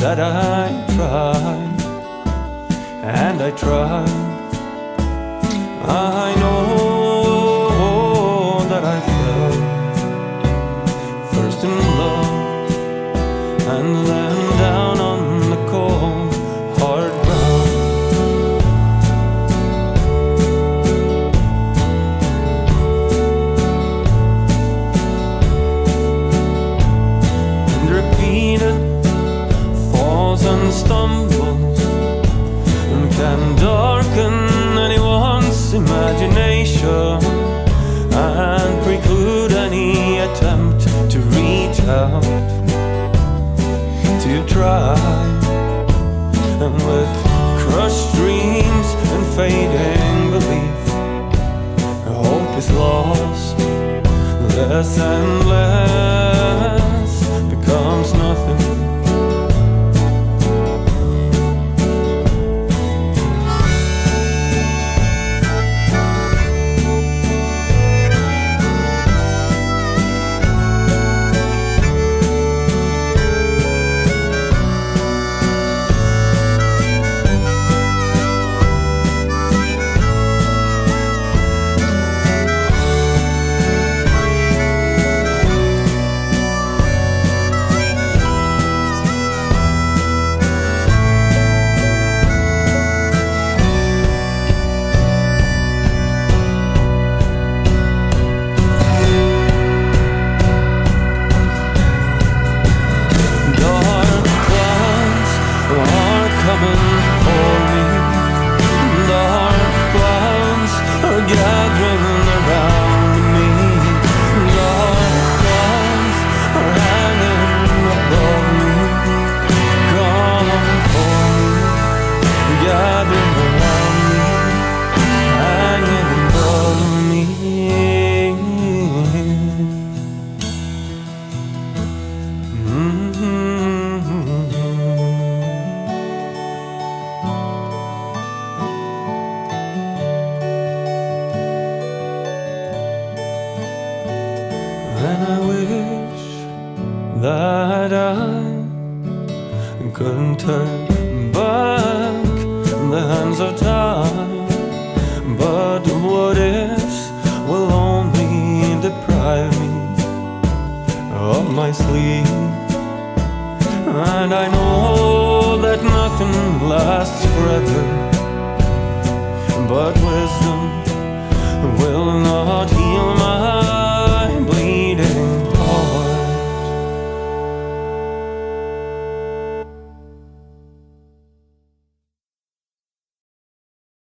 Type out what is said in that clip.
that I tried, and I tried. I know that I fell first in love, and then down on the cold, hard ground. And repeated falls and stumbles can darken anyone's imagination and preclude any attempt to reach out, to try. And with crushed dreams and fading belief, hope is lost. Less and less becomes nothing. Coming for me, dark clouds are gathering around me. Dark clouds are hanging above me, coming for me, gathering around me, hanging above me. And I wish that I couldn't turn back the hands of time, but what ifs will only deprive me of my sleep. And I know that nothing lasts forever, but wisdom will not